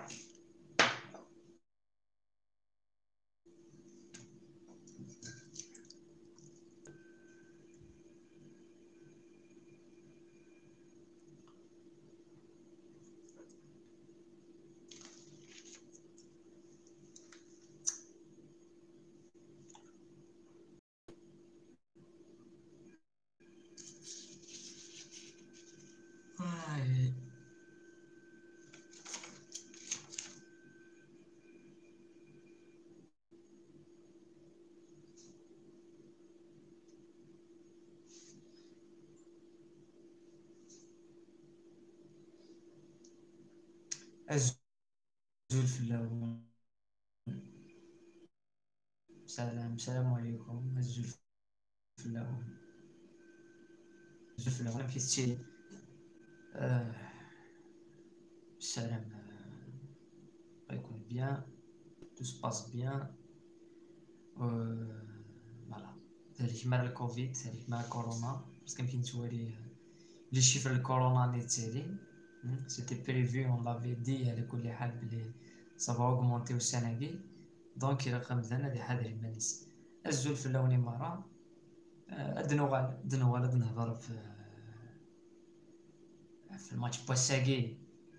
آي. الزلفلة. السلام عليكم. الزلفلة وانا كيستي السلام. غيكون بيان، تو سباس بيان. فوالا، هذيك مع الكوفيد، هذيك مع كورونا، بس كيمكن توالي لي شيفر الكورونا اللي تالي سيتي بريفي، اون لافي دي على كل حال بلي سافا اوغمونتيو السنة. دونك الى قمدنا هادي حاضر المانيس الزول في اللوني مرة دنوغال نهضر في الماتش بوساكي.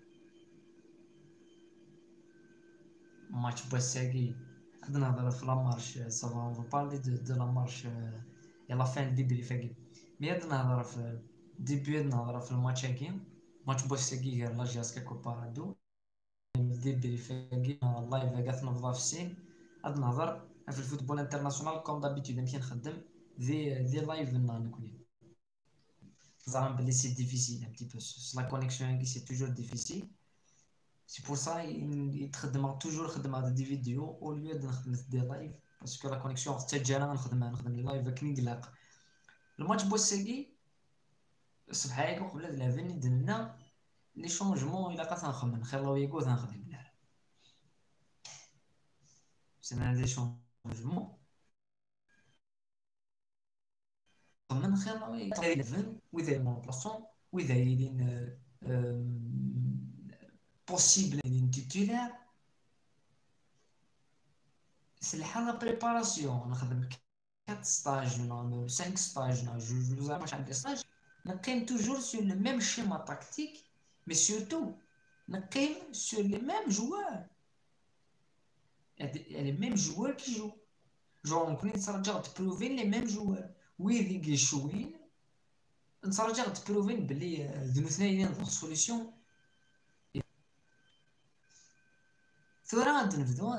غادي نهضر في لامارش سافا اون بارلي دو لامارش يا لا فان ديبي فاكي. مي غادي نهضر في ديبي، نهضر في الماتش هاكي، ماتش بوساكي غير لاجياس كوبارادو ديبي فاكي اللايف كاع تنفضا في السين. غادي نهضر في الفوتبول انترناسيونال كوم دابيتود، يمكن نخدم دي لايف نكوني زعما بلي سي ديفيسيل ان بتي بو لا كونيكسيون كي سي توجور ديفيسيل. سي بور سا يتخدم توجور خدمه دي فيديو او ليو دو نخدم دي لايف، باسكو لا كونيكسيون حتى تجي انا نخدم لي لايف كي نقلق. الماتش بوساكي الصباح هيك قبل هاد لافيني درنا لي شونجمون، الا قات نخمم خير لو يقول نخدم لا سنا لي شونجمون من خير لو يقول وإذا يمون بلاصون وإذا يدين بوسيبل يدين تيتولار. سي الحال لا بريباراسيون نخدم 4 ستاج ولا 5 ستاج ولا جوج ماش عندي ستاج، نقيم توجور سور لو ميم شيما تاكتيك، مي سورتو نقيم سور لي ميم جوار، يعني ميم جوار كيجو جون نكون نترجع تبروفين لي ميم جوار ويذي كيشوين نترجع تبروفين بلي ذو اثنين ندخل سوليسيون. ثورة غادي نبدو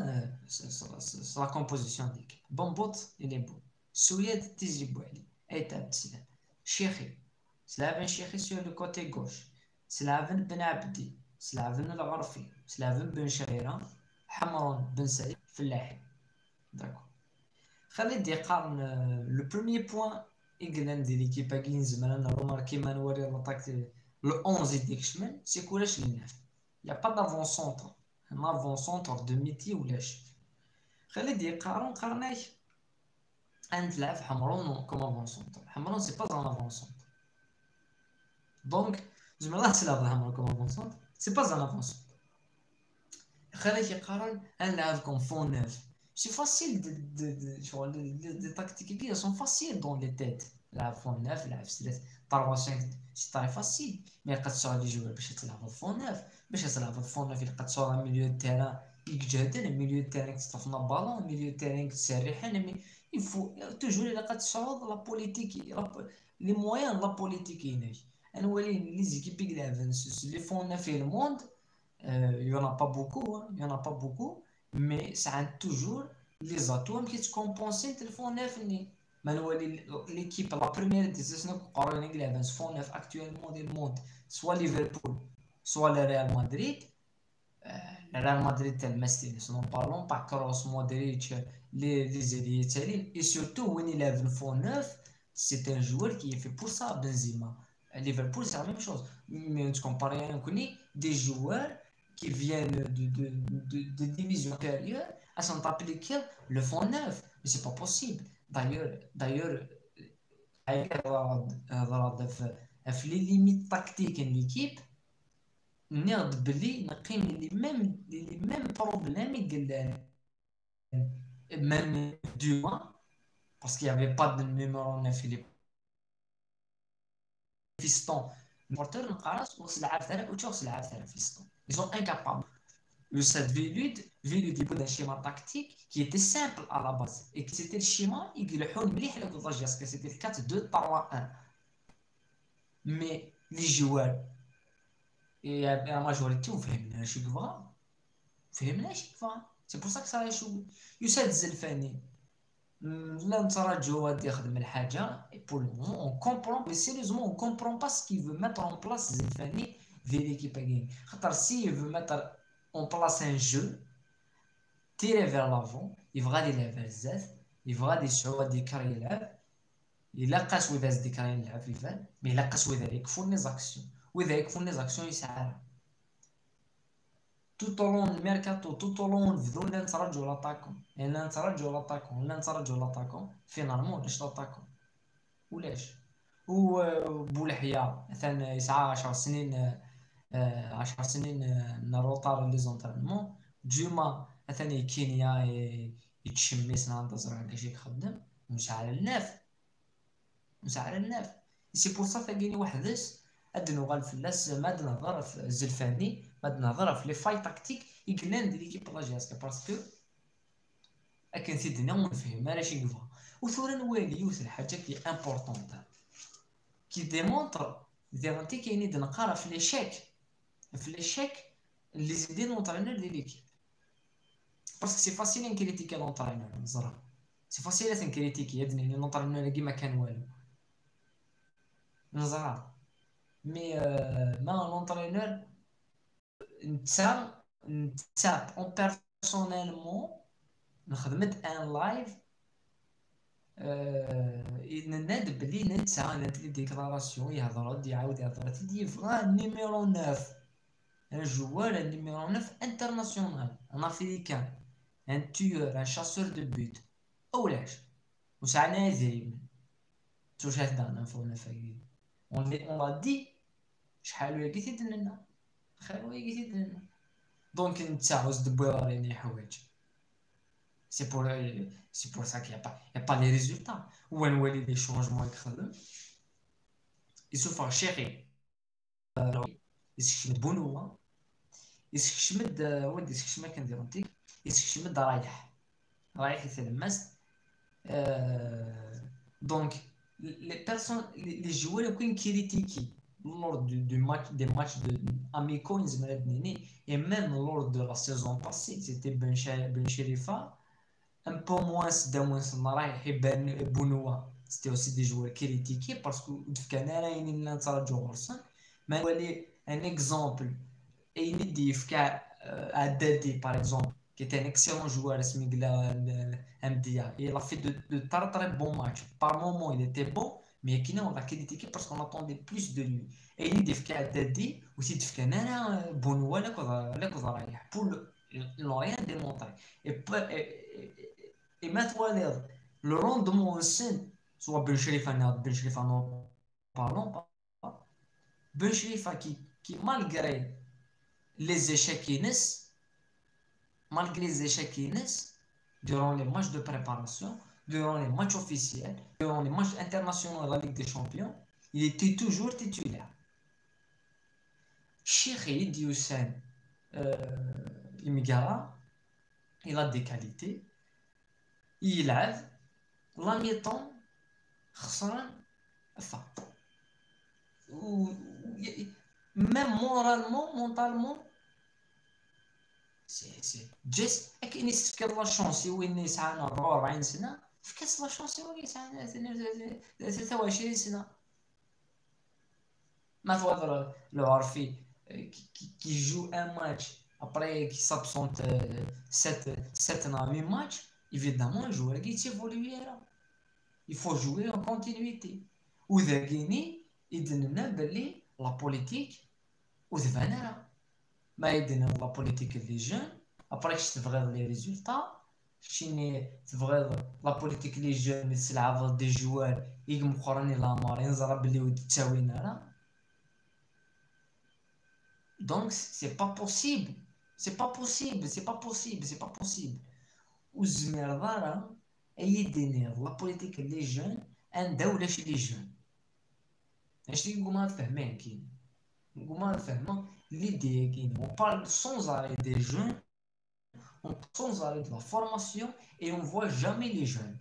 لا كومبوزيسيون ديك بومبوط الي بون سوياد تيجي بوعلي ايتاب تسلام شيخي سلافن شيخي سور لو كوتي غوش، سلافن بن عبدي، سلافن العرفي، سلافن بن شعيرة، حمرون بن سعيد فلاحي. داكو خلي دي قارن لو بروميي بوين إيكلان دي ليكيب كي نزمر انا روماركي ما نوري لاطاك لو 11 ديك شمال سي كولاش لينا يا با دافون سونتر un avant-centre de métier ولاش. خلي دي قارناك ان تلعب حمرون كوم افون-سونتر. حمرون سي با ان افون-سونتر، دونك زعما لا تلعب حمرون كوم افون-سونتر سي با ان افون-سونتر. خليك يقارن ان نلعب كوم فون نوف سي فاسيل شغل دي تاكتيك كي سون فاسيل دون لي تيت. لعب فون نوف، لعب 3 3 5 سي تاي فاسيل، مي قد تصور لي جوار باش تلعب فون نوف، باش تلعب فون نوف قد تصور ميليو تيران يجهدن، ميليو تيران تطفنا بالون، ميليو تيران تسرحن، مي يفو توجور الا قد تصور لا بوليتيك لي مويان لا بوليتيك هناك نولي لي زيكيب يلعبن لي فون نوف في الموند. Il y en a pas beaucoup, hein, il y en a pas beaucoup, mais ça a toujours les atomes qui se compensent le fond neuf ni. L'équipe la première décision qu'on a eu le fond neuf actuellement du monde, soit Liverpool, soit le Real Madrid. Le Real Madrid tel Messi, nous parlons pas Kroos, Modric, les Italiens, et surtout when il a le fond neuf, c'est un joueur qui est fait pour ça. Benzema, Liverpool c'est la même chose, mais tu compares des joueurs qui viennent de divisions inférieures à s'en appliquer le fond neuf, mais c'est pas possible. D'ailleurs les limites tactiques de l'équipe نغد بلي نقيم لي ميم بروبليم يقال même Dumas, parce qu'il n'y avait pas de numéro 9, il est fiston. Le porteur ils sont incapables. Le 7 Vélud il un schéma tactique qui était simple à la base. Et que c'était le schéma, c'était le 4-2-3-1. Mais les joueurs, et la majorité, on fait un chiffre. C'est pour ça que ça a échoué. Youssef Zelfani. Là, et pour le moment, on comprend, mais sérieusement, on comprend pas ce qu'il veut mettre en place Zelfani vers l'équipe à gagner. S'il veut mettre en place un jeu, tirer vers l'avant, il va aller vers Z, il va aller sur des carrières, il a cassé des carrières, mais il a cassé des actions. وإذا يكون les actions يسعى tout au long du mercato, tout au long بدون نترجوا l'attaquant, et نترجوا l'attaquant, finalement ليش l'attaquant ولاش وبولحيا مثلا يسعى 10 سنين 10 سنين من الروطار لي زونطرينمون جوما مثلا كينيا يتشمس نهار زرع كاش يخدم مش على الناف سي بور سا تلقيني وحدس ادنو غال فلاس ما نهضر في الزلفاني ما نهضر في لي فاي تاكتيك يقلان ديال ليكيب لاجياسكا باسكو اكن سيدنا ونفهم علاش يقفا وثورا نوالي يوث الحاجه كي امبورطونط كي ديمونطر ديرانتي كاينين نقرا في ليشيك اللي زيدين لونطرينور ديال ليكيب باسكو سي فاسيل نكريتيكي لونطرينور نزرا سي فاسيل تنكريتيكي يدني لونطرينور كي ما كان والو نزرا مي ما لونطرينور نتا اون بيرسونيلمون نخدمت ان لايف نناد بلي نتا لي ديكلاراسيون يهضر يعاود يهضر تيدي فغا نيميرو 9 un joueur un numéro 9 international un africain un tueur un chasseur de but اولاش وسعنا زين توش هدانا فونا فايقين on l'a dit شحال ويا قيتي دنا خير ويا قيتي دنا دونك نتا عاوز دبر راني حوايج c'est pour ça qu'il y a pas les résultats ou نولي لي شونجمون يخدم يسوفا شيخي يسكشمد بونوا يسكشمد ودي يسكشمد كندير نتيك يسكشمد رايح يتلمس donc les joueurs qui critiquent lors des matchs amicaux et même lors de la saison passée c'était Ben Cherifa un peu moins c'était aussi des joueurs critiqués parce que mais un exemple Adadi par exemple qui était un excellent joueur il a fait de très très bons matchs par moment il était bon mais on l'a critiqué parce qu'on attendait plus de lui et il dit Adadi aussi pour n'ont rien démontré et maintenant le rendement au sein soit Ben Cherifa non parlons pas Ben Cherifa qui malgré les échecs durant les matchs de préparation, durant les matchs officiels, durant les matchs internationaux de la Ligue des Champions, il était toujours titulaire. Cheikh Hussein Imigara, il a des qualités, il a la mi-temps, même moralement, mentalement, c'est just كاين يسكر لا شونسي وين يسعى 44 سنه في كاس لا شونسي وين يسعى 23 سنه ما تقدر لو عرفي qui joue un match après qui s'absente 7 dans 8 matchs évidemment le joueur qui évolue là il faut jouer en continuité وذا كايني يدنا بلي لا بوليتيك وذفنا ما يدنا لا بوليتيك اللي جون ابري تبغي لي ريزولطا شيني تبغي لا بوليتيك اللي جون تلعب دي جوار يقم قراني لا مارين زرا بلي ود تساوينا راه Donc, c'est pas possible. C'est pas possible, c'est pas possible, c'est pas possible. والزمير ضارة أي دينير لا بوليتيك لي جون أن دولة شي لي جون. اش اللي نقوم نفهمه كاين نقوم نفهمه l'idée كاين. On parle sans arrêt des jeunes, on parle sans arrêt de la formation et on voit jamais les jeunes.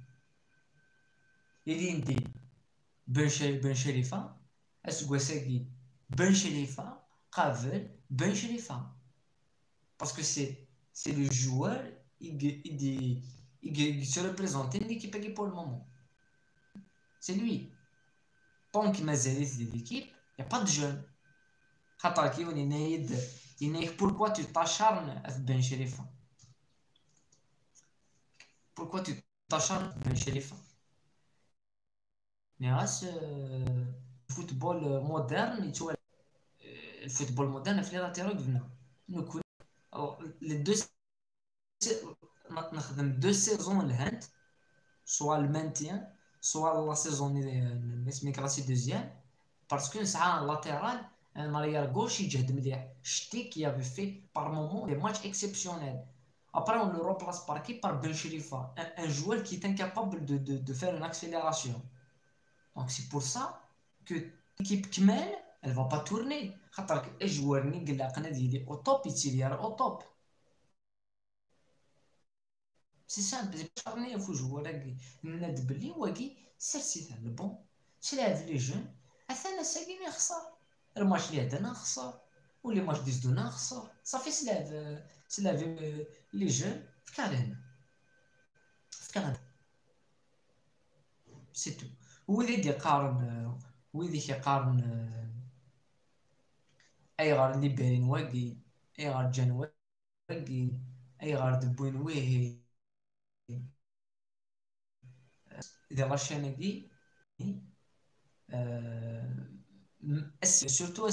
Il dit Ben Sherifa, Asgouasagi, Ben Sherifa, Kavel, Ben Sherifa. Parce que c'est le joueur, il se représente une équipe pour le moment. C'est lui. Tant qu'il m'a zélé de l'équipe, il n'y a pas de jeunes. Pourquoi tu t'acharnes à Ben Sherifa? Pourquoi tu t'acharnes à Ben Sherifa? Le football moderne, le football moderne, il a les deux saisons, soit le maintien, soit la saison deuxième, parce que c'est un latéral, un arrière gauche, qui avait fait par moment des matchs exceptionnels. Après, on le remplace par qui? Par Ben Sherifa, un joueur qui est incapable de faire une accélération. Donc c'est pour ça que l'équipe qui mène, elle ne va pas tourner. Les joueurs qui sont au top, ils tirent au top. C'est simple, c'est pas charné, il faut jouer avec Nadbeli ou Agui, c'est le bon. C'est la vie les jeunes. Athana Sagui خسر. Le match اللي عندنا خسر. Ou les matchs des donneurs خسر. Ça fait c'est la vie les jeunes في كندا. في كندا. C'est tout. وإذا يقارن وإذا يقارن أي غار ليبرين واقي أي غار جان واقي أي غار دبوين ويه إذا لاشين دي سورتو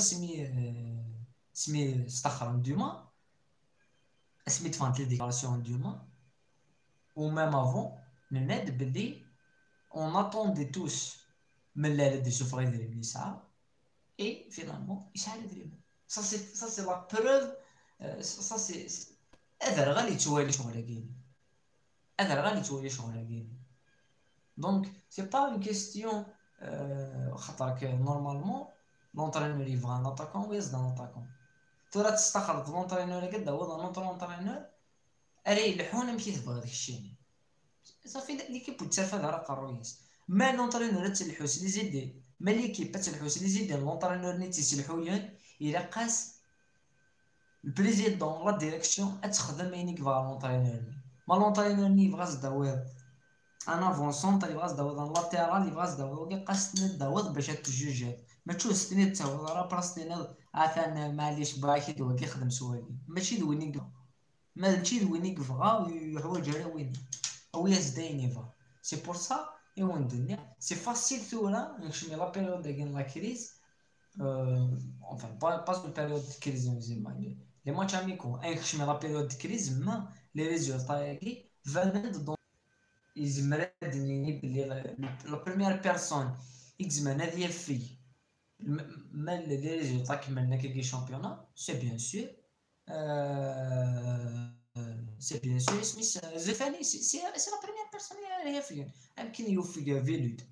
اسمي استخرم دوما اسمي تفانت لي ديكلاراسيون دوما و ميم افون نناد بلي on attendait tous من لا دي سوفر يدري يسعى et finalement يسعى يدري. Ça c'est la preuve. Ça c'est هذا غالي توالي شغل كاين. هذا غالي توالي شغل كاين. Donc c'est pas une question خاطرك normalement l'entraîneur il va un attaquant ou يزد un attaquant. ترى تستخلط l'entraîneur قد هو l'entraîneur اري يلحون مشي تبغى داك الشيء. صافي ليكيب تسافر راه قرويس. ما l'entraîneur تلحوس لي زيد ما ليكيب تلحوس لي زيد l'entraîneur ني تيسلحويان الى قاس البريزيدون لا ديريكسيون تخدم ينيك فا لونطرينور ما لونطرينور ني بغا زداوير ان افونسون تاع بغا زداوير ان لاتيرال بغا زداوير كي قاس تنداوض باش تجوجات ما تشوفني تاوض راه بلاصتي عافان معليش باكي دو كيخدم سواقي ماشي دوينيك ماشي دوينيك بغا ويحواج على وين او يزدايني فا سي بور سا اي وين الدنيا سي فاسيل ثورا نكشمي لا بيريود ديال لا كريز enfin pas une période de crise les matchs amicaux je me rappelle la crise mais les résultats valent dans ils la première personne examine هذه في mais les résultats qui mènent quelques championnats c'est bien sûr Smith Zefani c'est la première personne اللي في يمكن يوفق فيلود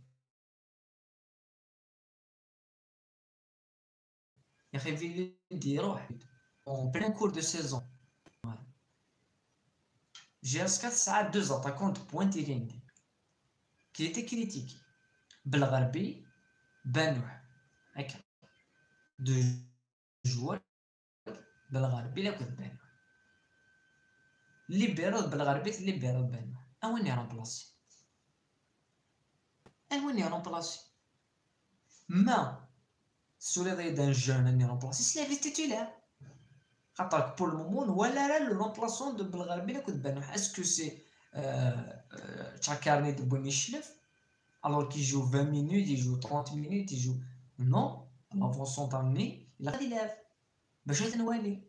يا اخي فيلود يروح en plein cours de saison. GS4 ساعات deux attaquants de pointe qui étaient critiques. Belgharbi, Benouh. Avec deux joueurs, Belgharbi et Benouh. Libéral Belgharbi, libéral Benouh. Un on est remplacé. Mais, sous les d'un jeune on est remplacé, c'est la vie titulaire. Pour le moment, voilà le remplaçant de Belgharbi et Benouh. Est-ce que c'est Tchakarni de Bonichlev alors qu'il joue 20 minutes, il joue 30 minutes, il joue... Non, avant son temps, il a dit l'élève. باش نوالي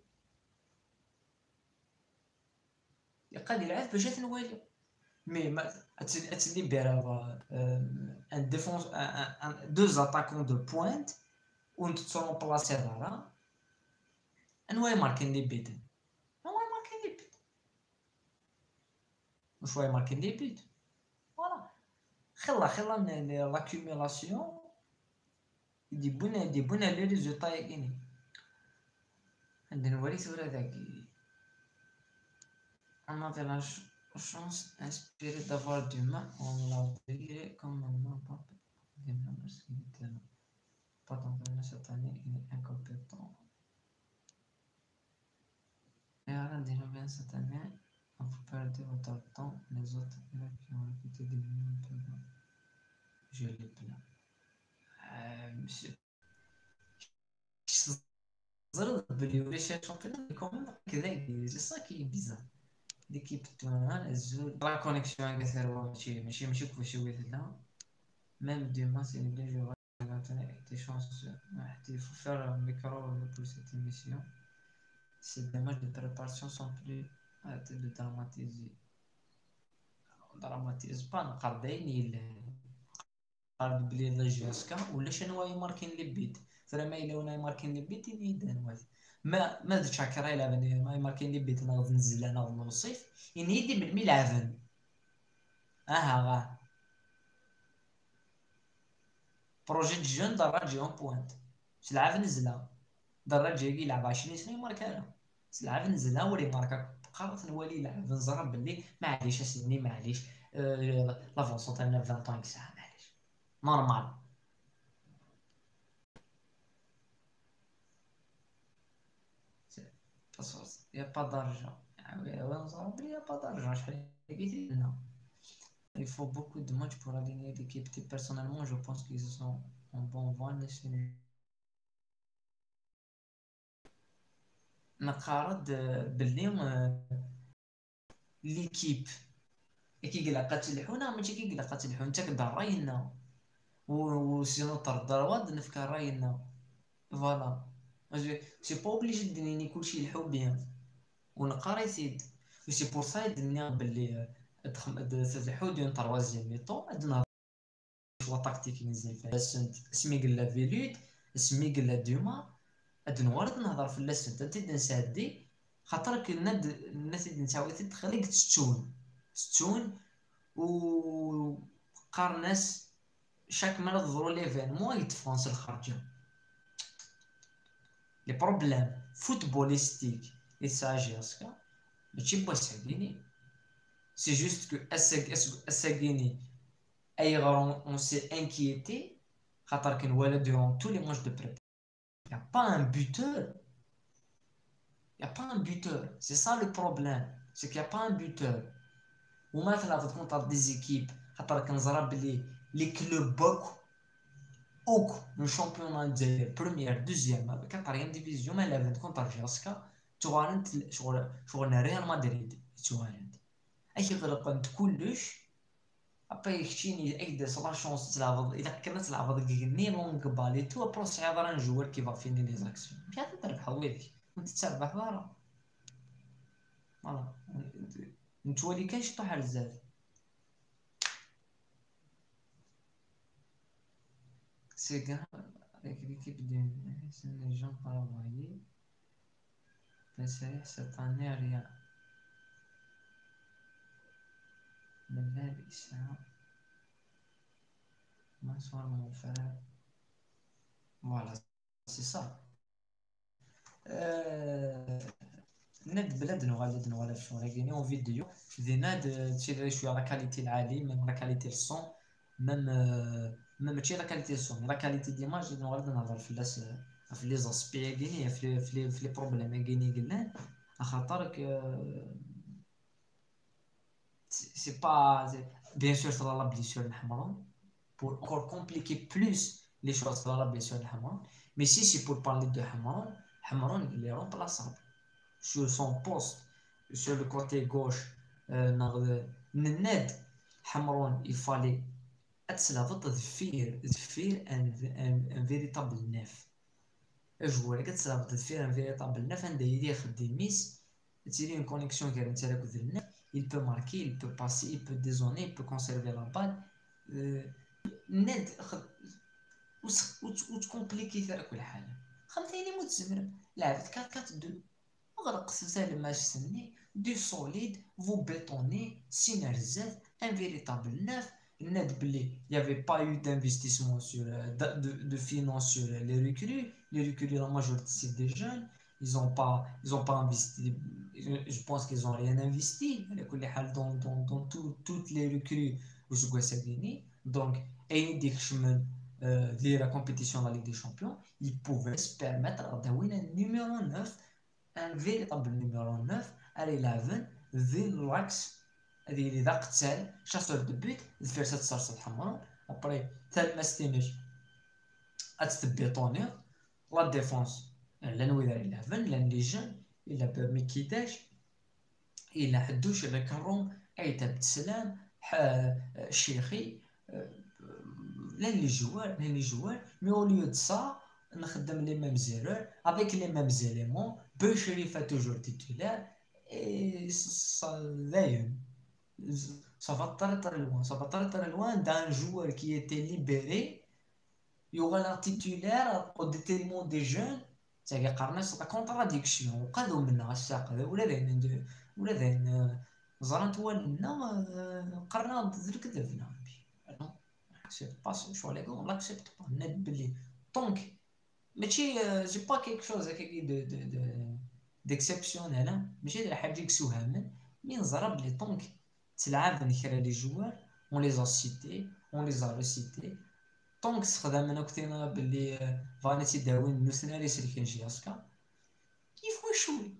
يقال يلعب باش نوالي مي تليبيرا ان ديفونس deux attaquants de pointe وانت تسون بلاصي دارا انواع ماركين لي بيت انواع ماركين لي بيت وشويه ماركين لي بيت فوالا خلا من لاكيوميلاسيون يدي بونا لي ريزولطا ياكيني عندنا نوري ثورة ذاكي on avait la chance inspirée d'avoir du mal on l'a viré comme un papa des membres qui étaient là pendant cette année il est incompétent et à la dernière cette année vous perdez votre temps les autres élèves qui ont écouté des minutes je les plains monsieur زرد بلي ولا شي شامبيون كومون كذا سي سا كي بيزار ليكيب تاعنا الزول لا كونيكسيون كثر ماشي كلشي ويثلا ميم ديما سي لي جوغ maintenant des chances il faut faire un micro pour cette émission ces démarches de préparation sont plus de dramatiser on dramatise pas نقدر دايني قال بلي لا جاسكا ولا شنو يماركين لي بيت فرما الا وانا يماركين لي بيت يدان واحد ما تشاكر الا بني ما يماركين لي بيت ناض نزل انا نوصيف ان يدي بالملعبن غا بروجي جون دراجي اون بوينت سلعب نزله دراجي يلعب 20 سنه يمارك انا سلعب نزله ولي ماركا قررت نولي يلعب نزرب بلي معليش اسني معليش لافونسون تاعنا 20 طون ساعه معليش نورمال il n'y a pas d'argent. Il n'y a pas d'argent. Il faut beaucoup de matchs pour aligner l'équipe. Personnellement, je pense qu'ils sont en bon vent. نقارد باللي ليكيب كي قلقات تلحونا ماشي كي قلقات تلحون انت كدار راينا وسينو طرد نفكر راينا فوالا سي با اوبليجي دنيني كلشي يلحو بيان ونقاري سيد سي بور سا يدني باللي تلحو ديون تروازيام ميطو عندنا شوا تاكتيك مزيان فيها سنت سمي قلا فيلود سمي قلا دوما ادنوارد نهضر في اللسنت انت نسادي خاطر كنا الناس اللي نساوي تخليك ستون و قارناس شاك مرة ظهروا ليفينمون يدفونس الخرجه لي بروبليم فوتبوليستيك يساجيسكا ماشي بوساكيني سي جوست كو اساكيني اي غرون اون سي انكيتي خاطر كان ولا دورون تو لي ماتش دو بريب y a pas un buteur y a pas un buteur c'est ça le problème c'est qu'il y a pas un buteur ومثلا تكون دي زيكيب خاطر كنزرب بلي لي كلوب اوك لو شامبيون الجزائر بريمير دوزيام كاتريام ديفيزيون ما لعبت كونتر جاسكا توغالنت شغل ريال مدريد توغالنت اي غلقنت كلش ابا يكشيني ايدس لا شونس تلعب اذا كنا تلعب ضد لونغ بالي تو بروس عباره عن جوار كي با فيني لي زاكسيون مش تربح ويدك انت تربح برا فوالا نتولي كاين شي طاح بزاف سي كاع avec l'équipe de les gens travaillaient pensaient cette année rien بالله الإسلام ما صار mon frère voilà c'est ça ناد بلادنا غادي ولا شنو راكيني اون فيديو دي ناد تشي شويه لا كاليتي العالي ميم لا كاليتي الصون ميم ماشي لا كاليتي الصون لا كاليتي ديماج غادي نهضر في الناس في لي زاسبي كاينين في لي بروبليم كاينين قلنا خاطرك سي با بيان سور صرا لا بليسيور الحمراء pour encore compliquer plus les choses صرا لا بليسيور الحمراء mais si c'est pour parler de حمران il est remplaçable sur son poste sur le côté gauche Ned Hamron il fallait faire un véritable neuf joueur faire un véritable neuf une connexion il peut marquer, il peut passer, il peut dézonner, il peut conserver la balle Ned وتكومبليكي فيها كل حاجه خمثيني متزمر لعبت 4-4-2 غرق سالم ماتش سني دي سوليد vous bétonnez Sinerzet un véritable neuf net blé il y avait pas eu d'investissement sur de finance sur les recrues la majorité c'est des jeunes ils ont pas investi je pense qu'ils ont rien investi dans toutes les recrues où je vois ça gagner donc et dès que je me la compétition dans la Ligue des Champions ils pouvaient se permettre d'avoir un numéro 9 un véritable numéro 9 à l'Eleven ذي العكس هذه اللي ذا قتال شاسور دو بيت دفير هاد الصرصة الحمراء ابري ثالث ما ستينيش اتثبيطوني لا ديفونس لان ويدار 11 لان لي جون الا بمكيداش الا حدوش الا كروم ايتا بتسلام شيخي لان لي جوار مي او ليو دو سا نخدم لي ميم زيرور افيك لي ميم زيليمون بوشريفا توجور تيتولار et ça va très loin d'un joueur qui était libéré. Il y aura un titulaire au détriment des jeunes. C'est la contradiction. وقالوا منها الساق هذا ولا ذين زرنت ولنا قرنا ضد كذبنا non c'est pas ce choix là on l'accepte pas net بلي donc ماشي j'ai pas quelque chose de ديكسيبسيونيل ماشي هاد الحاجه يكسوها من نزرب لي طونك تلعب نكرا لي جوار اون لي سيتي اون لي ريسيتي طونك استخدام انا كنتينا باللي فانيتي داوين نوثناري سلكين شي اسكا يفوا شوي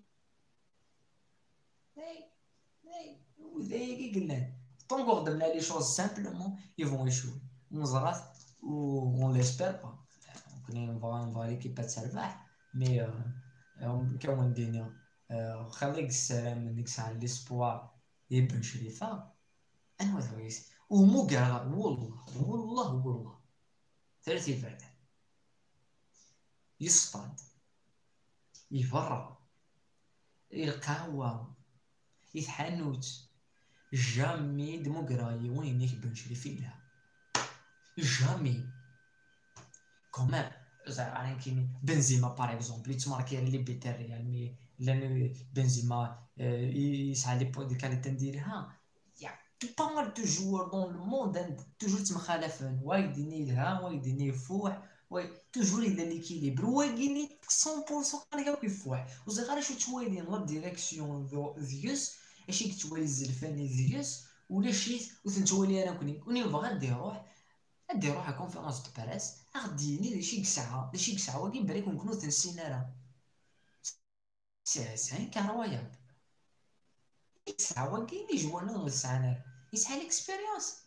وذاك قلنا طونك خدمنا لي شوز سامبلومون يفون يشوي نزرات و ليسبير با كنا نفوا ليكيب تربح مي كون الدنيا خليك السلام منك ساعة ليسبوار يبن شريفة أنا وذويس ومو قال والله ثلاثي فرد يصطاد يفرع القهوة يتحنوت جامي ديموغراي وينيك بن شريفي لها جامي كمان زعما كيما بنزيما باغ اكزومبل يتماركي لي بيت الريال مي لان بنزيما يسعى لي بوين دي كاليتي نديرها يا با مال دو جوور دون لو موند توجور تمخالفين واحد يديني يفوح توجور يدير ليكيليبر واكيني 100% كان كيفوح وصغار شو توالين لا ديريكسيون ديوس اشي كتوالي الزلفاني ديوس ولا شي وتنتوالي انا كوني بغا دي روح كونفيرونس دو بريس غديني داشي ساعه واكي بريك نكونو تنسينا راه سي كروياب ساعه واكي لي جوانا ساعه يسعى ليكسبيريونس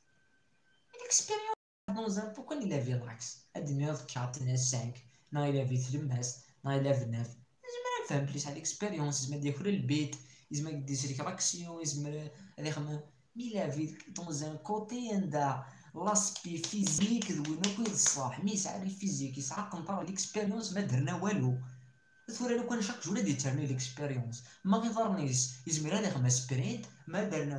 dans un pourquoi il avait l'axe à 9 4 5 non il avait 3 non il avait 9 je me plus à l'expérience il m'a dit le beat il m'a dit c'est l'action il m'a il avait dans un côté l'aspect physique وينو كيصاح مي يسعى الفيزيك يسعى قنطره ليكسبيريونس ما درنا والو ثوري لو كان شاك جوله ديتيرمي ليكسبيريونس ما غيضرنيش يزمر هذا خمس سبرينت ما درنا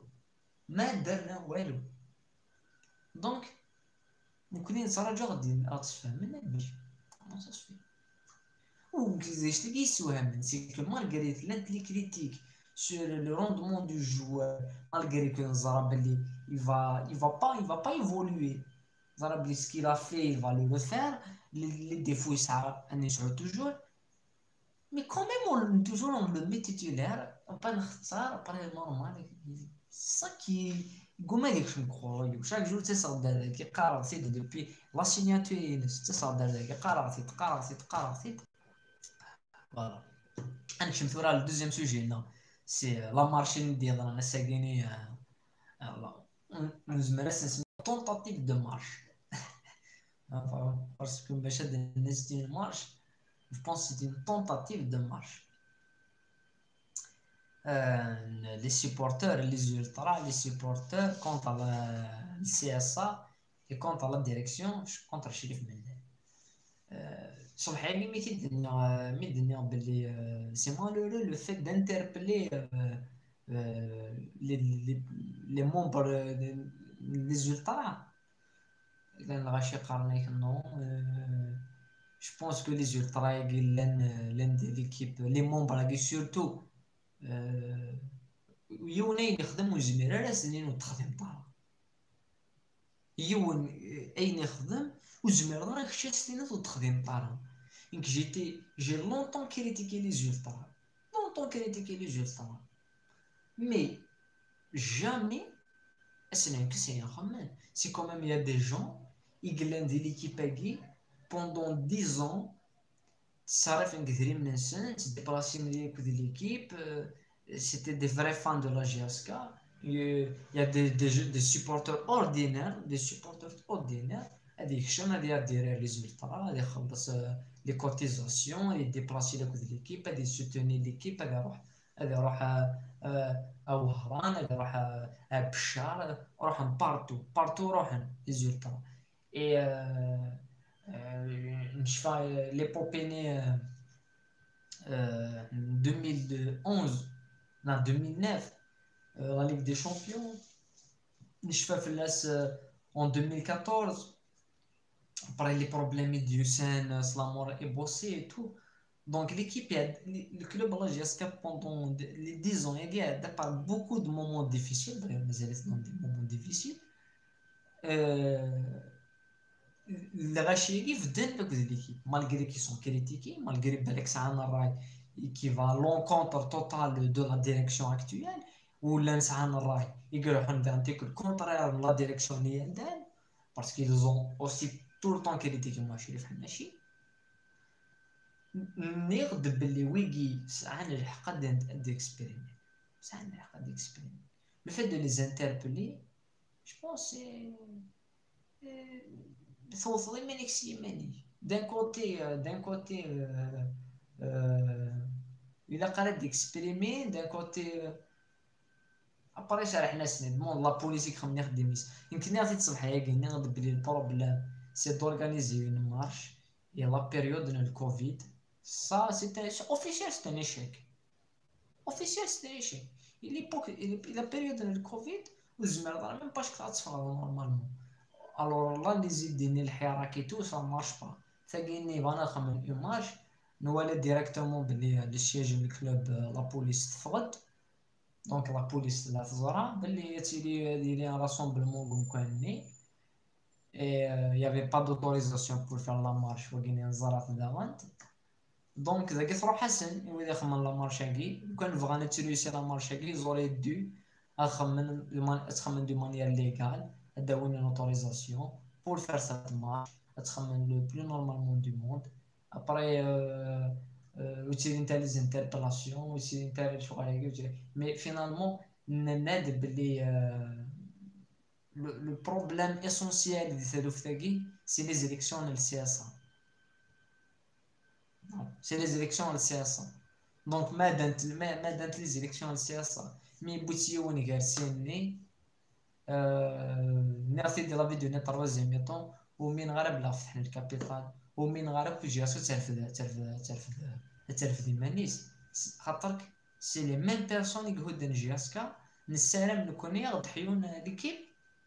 والو دونك ممكن نتراجع غادي تفهم ماشي كومون سا سفي وكيزيش تلقى يسوهم سي كو مالغري لانت لي كريتيك sur le rendement du joueur malgré que Zarabelli il va pas évoluer Zarabelli ce qu'il a fait il va le refaire les défauts ça on toujours mais quand même on le met titulaire on pas نختار après normal ça qui قوم هذيك شنو نقولوا شاك جور تصاد كي قارع سيد دوبي لا سيناتوري تصاد هذاك قارع سيد فوالا انا كنت ورا الدوزيام سوجي هنا سي لا مارشين ديالنا ساكيني نزمر نسمي طونطاتيف دو مارش باسكو باش هاد الناس ديال مارش جو بونس سيتي اون طونطاتيف دو مارش les supporters, les ultras, les supporters contre le CSA et contre la direction, contre Chérif Mendel. صبحاني ميدنيا باللي سي مالورو لو فيت d'interpeller les membres les ultras لان غاشي قارنيك نو je pense que les ultras l'un de l'équipe les membres surtout يونين يخدم ويجمير على سنين وتخدم طارا يون اين يخدم وجمير راه خشى سنين وتخدم طارا انك j'ai longtemps critiqué les ultras mais jamais c'est quand même il y a des gens ils glindent l'équipe pendant 10 ans صارف كثير من السنين تديبلاسي مليك de l'équipe c'était des vrais fans de la GSK il y a des supporters ordinaires هذيك الشيء هذه دير ريزولطا هذه يخلص لي كوتيزاسيون يديبلاسي لك de l'équipe هذه سوتوني ليكيب هذه يروح وهران هذه يروح بشار روح بارتو روح ريزولطا اي نشفى l'épopée née 2011 non 2009 la Ligue des Champions نشفى في الناس en 2014 après les problèmes d'Usain Slamour et Bossé et tout donc l'équipe le club la GSK pendant les 10 ans il y a beaucoup de moments difficiles d'ailleurs mais il y a des moments difficiles الغاشيري في دنك l'équipe malgré qu'ils sont critiqués malgré بالك ساعه الراي qui va l'encontre total de la direction actuelle ولا نسعى الراي يقولوا حنا نتيك الكونترير لا ديريكسيون اللي عندنا parce qu'ils ont aussi tout le temps critiqué ماشي في ماشي نغضب باللي ويجي ساعه الحق قد اكسبيريمون ساعه الحق قد اكسبيريمون le fait de les interpeller je pense توصلي مانك سيماني d'un côté إلا قررت d'exprimer d'un côté après شرح ناس ندمون لا بوليتيك خمني خدميس يمكن غادي تصبح يا كاين نغضب بلي البروبليم سي دورغانيزي اون مارش et la période de Covid ça c'était officiel c'est un échec la période de Covid والزمر راه ميم باش كتفرغ نورمالمون alors là les idées الحراك et tout ça marche pas ثاني وانا نخمم ايماج نولي ديريكتومون بلي السياج الكلوب لا بوليس تفقد دونك لا بوليس لا تزرع بلي تيلي ديري ان راسومبلمون كاملين il y avait pas d'autorisation pour faire la marche وكاين نزرات داغانت دونك زاكي تروح حسن ولا يخمم لا مارش هاكي كان بغا نتريسي لا مارش هاكي زوري دو تخمم دو مانيير ليغال داوين une autorisation pour faire cette marche تخمم le plus normalement du monde après وتيري نتا لي انتربلاسيون وتيري نتا شغل هكا مي فينالمون نناد بلي le problème essentiel de cette offre c'est les élections dans le CSA c'est les élections dans le CSA donc ما دانت les élections dans le CSA مي بوتيوني غارسيني نعطي دي لا فيديو نيت تروازيام ميطون ومين غرب لا فتح الكابيتال ومين غرب في جاسو ترفد المانيس خاطرك سي لي ميم بيرسون يقهد نجياسكا نسالم نكوني غضحيون ليكيب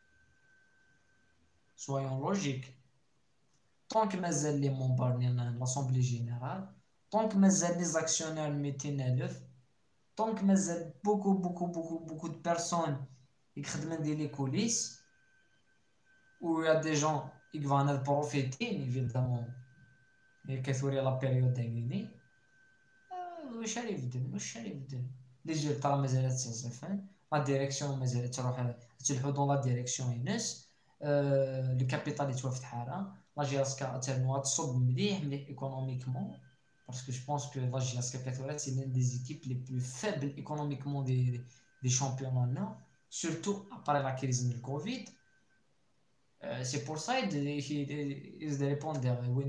soyons logiques tant que مازال لي مونبارنين لاسامبلي جينيرال tant que مازال لي زاكسيونير 200,000 tant que مازال beaucoup de personnes يخدمن دي لي كوليس و يا دي جون يقفانا بروفيتين ايفيدامون كثوري لا بيريود داكيني واش راه يبدل لي جيل ترى مازال تصيفن لا ديريكسيون مازال تروح تلحو دون لا ديريكسيون ينس لو كابيتال يتوافد حاله لا جياسكا تنوا تصب مليح ايكونوميكمون باسكو جو بونس كو لا جياسكا كثوري سي لين دي زيكيب لي بلو فابل ايكونوميكمون دي شامبيوننا surtout après la crise du Covid. C'est pour ça qu'ils répondent oui,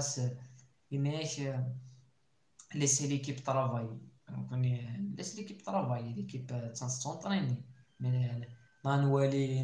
laisser l'équipe travailler. Laisse l'équipe travailler, l'équipe s'entraîne. Mais Manuel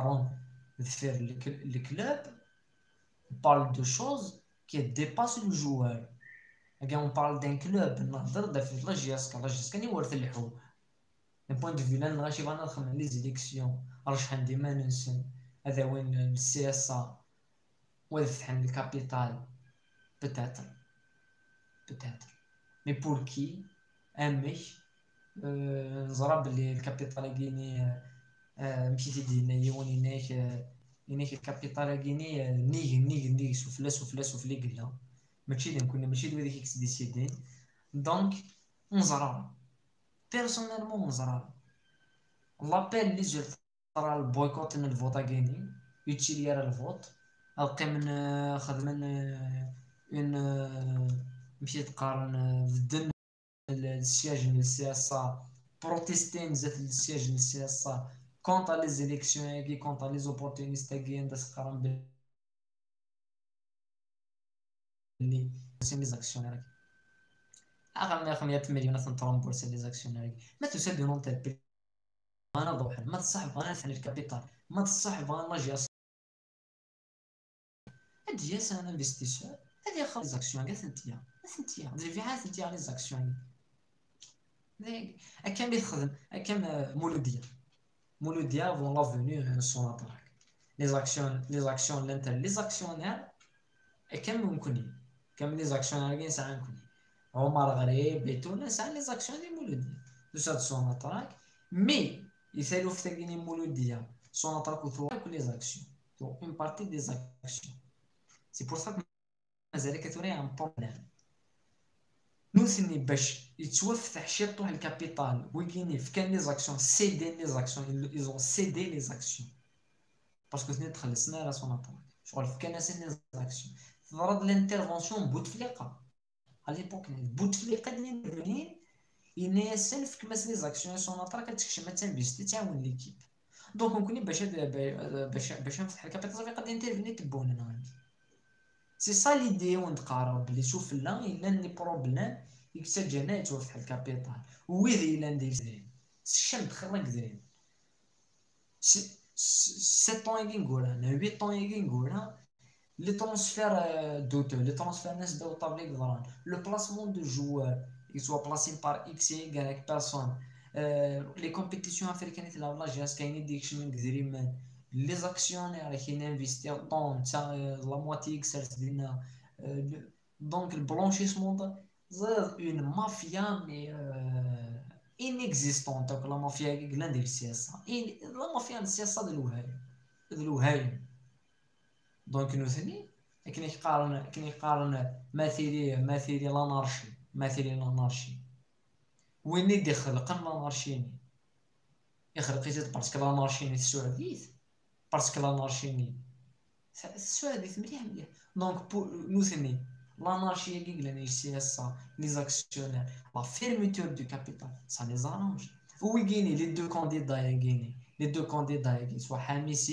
le club parle de choses qui dépassent le joueur. On parle d'un club, la GSK ni worth le حو. d'un point de vue là نغاشي بغا نخمم لي زيليكسيون رشحن ديما ننسن هذا وين السي اس ا وفتح الكابيتال peut-être, peut-être. Mais pour qui امي نزرى بلي الكابيتال غيني مشيتي دينا يوني نيك الكابيتال غيني نيغ سفلي قلنا ماشي كنا ماشي هذيك اكس ديسيدين دونك نزرى بيرسونيلمون نزرى لابيل اللي جات راه البويكوت من الفوتا غيني يوتيليار الفوت القي من خدمن اون مشيت قارن بدل السياج من السياسة بروتيستين زات السياج من السياسة كونطا لي زيليكسيون هاكي كونطا لي زوبورتونيست هاكي نداس قارن بلي سين لي زاكسيونير هاكي 500 مليون تنطرون لي زاكسيونير ما تسد نون تاع انا ضوحل ما تصاحب انا ثاني الكابيتال ما تصاحب انا جاس هادي ياس انا انفستيسور هادي خا لي زاكسيون كاع ثنتيا دري فيها ثنتيا لي زاكسيون كم يخدم كم مولوديا فون لافوني سون اتراك لي زاكسيون لانتر لي زاكسيونير كم ممكن كم لي زاكسيونير كاين ساعه ممكن عمر غريب بيتونا ساعه لي زاكسيون دي مولوديا دوسات سون اتراك مي يسالو في تاكيني مولوديا سون اتراك وثوك لي زاكسيون تو اون بارتي دي زاكسيون سي بور سا مازال كتوري ان بروبليم نوثني باش يتوفح شيطوح الكابيتال ويكيني في كان لي زاكسيون سيدي لي زاكسيون ايزون سيدي لي زاكسيون باسكو ثني تخلصنا راه سون اتراك شغل في كان لي زاكسيون ضرب لانترفونسيون بوتفليقه على ليبوك بوتفليقه ديال البنين يناسن في كماس لي زاكسيون سون اتراك تكشف ما تنبيستي تعاون ليكيب دونك ممكن باش نفتح الكابيتال صافي قد انترفيني تبونا سي سا ليدي ونتقارب بلي شوف لا الا لي بروبليم يكتجنا يتوفح الكابيتال ويذ الا ندير زين الشم دخل كذرين 7 ans يقولها 8 ans يقولها لي ترونسفير دوتو لي ترونسفير ناس داو طابلي قدران لو بلاسمون دو جوار يسوا بلاسين بار اكس يغريك بيرسون لي كومبيتيسيون افريكانيت لا لا جاس كاينين ديكش من كذريمان لي زاكسيونير كاين انفيستير طون تاع لا موتي اكسرت دينا دونك البلونشيسمون زاد اون مافيا مي inexistante لا مافيا كلا ندير السياسه لا مافيا السياسه ديال الوهايم دونك نوثني كاين يقارن مثيلي لانارشي وين يدي خلق لانارشيني يخلق يزيد باسكو لانارشيني السعوديت باسكو لانارشيني السعوديت مليح دونك نوثني l'anarchie qui gagne ici ça les actionnaires la fermeture du capital ça les arrange où gagnent les deux candidats soit Hamissi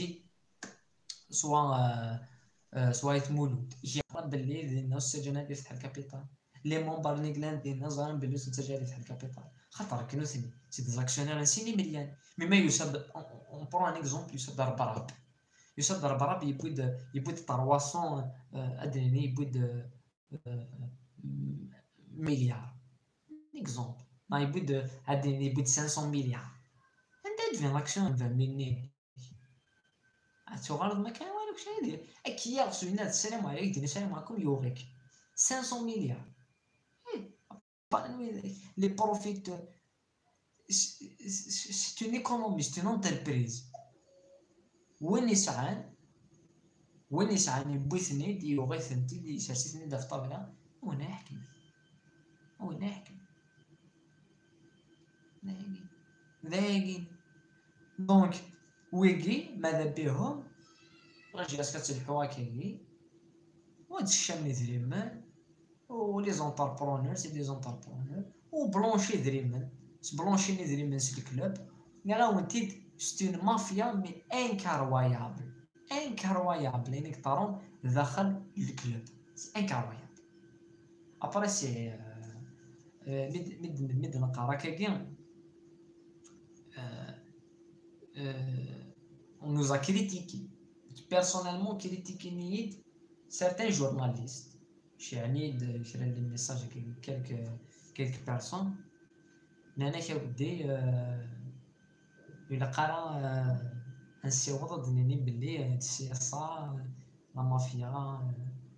soit Itmouloud يقرب باللي الناس سجنات يفتح الكابيتال لي مونبر نيغلاند ديالنا ظاهرين باللي سجل يفتح الكابيتال خاطر كانوا سي دي اكسيونير سيني مليان مي ما يسب اون برون ان اكزومبل يسب ضرب يبود 300 ادريني يبود مليار اكزومبل ما يبود ادريني يبود 500 مليار عندها تفين لاكسيون 20 مني غرض ما كان والو كش هادي اكيا خصونا السلام عليكم السلام عليكم يوريك 500 مليار les profiteurs c'est une économie c'est une entreprise وين يسعان يبوثني دي يغيثنتي دي يسرسيثني دا في طابلة وين يحكم ذاقين دونك ويجي ماذا بيهم راجل كتسلحوا هكاكي وهاد الشام دريمان ولي زونتربرونور سي دي زونتربرونور وبلونشي دريمان بلونشي دريمان سي الكلوب غاونتيد سي اون مافيا مي انكرويابل يعني كترون داخل الكلوب انكرويابل ابري سي مد نقرا كاين on nous a critiqué personnellement critiqué نيد certains journalistes يعني شرا لي ميساج quelques personnes انا كودي الا قرا نسيوض دنيني باللي السياسه لا مافيا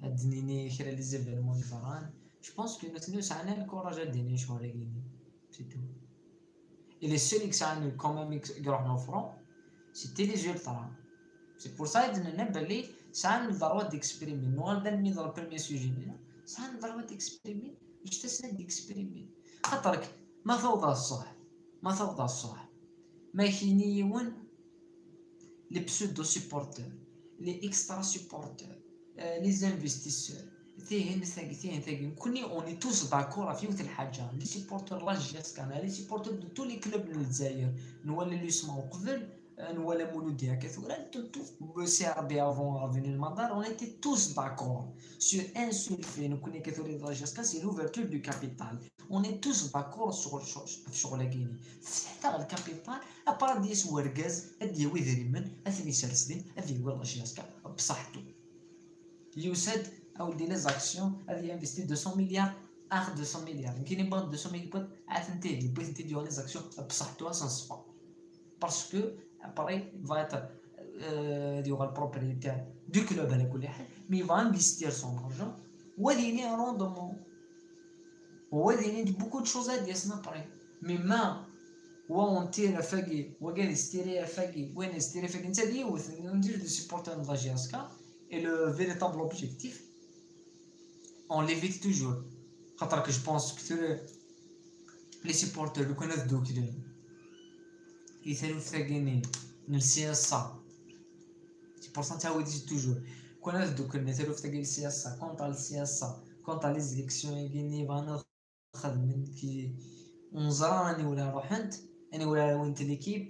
هادنيني كرا لي زيفينمون فران جو بونس كو نتنو سعنا الكوراج هاديني شهور كيني سي تو اي لي سول كسعنا كومام يروح نو فرون سيتي لي زولترا سي بور سا دنا بلي سعنا الدروات ديكسبريمي نوال دان مي دار البريمي سوجي مينا سعنا الدروات ديكسبريمي واش تسنا ديكسبريمي خاطرك ما فوضى الصح ما فوضى الصح ما كاينيون لي بسودو سيبورتور لي اكسترا سيبورتور لي زانفيستيسور تيهن ثاقي كوني اوني توس داكور في وقت الحاجه لي سيبورتور لا جيس كان لي سيبورتور دو تو لي كلوب من الجزائر نولا اللي يسمعوا قبل نولا مولوديه كثورا تو سي ربي افون افيني المدار اون ايتي توس داكور سور ان سول في نكوني كثوري لا جيس كان سي لوفرتور دو كابيتال اون اي توس داكور في شغل كيني حتى الكابيتال اباراديس وركاز ادي ويذريمن اثني سرسدين ادي ولا جيس كان بصحته يوسد او دي لي زاكسيون هذه انفستي 200 مليار 200 مليار يمكن يبان 200 مليار عاد انت بغيتي ديروا لي زاكسيون بصحتوها سان سبا باسكو ابري فايت ديوغ البروبريتير دو كلوب على كل حال مي فا انفستير سون ارجون وديني روندمون وديني بوكو دو شوز ديال سنا بري مي ما وون تيرا فاكي وقال يستيري فاكي وين يستيري فاكي انت ديوث ندير دو سيبورتر لا جي اس كا et le véritable objectif on l'évite toujours خاطر que je pense que les supporters اللي كنا دوك يثيروا ثاقيني من السياسة سي بور سا تعاودي توجور كنا دوك يثيروا ثاقيني السياسة كونطا السياسة كونطا لي زيليكسيون كيني بانا خدمن كي ونزرا راني ولا روحنت انا ولا وينت ليكيب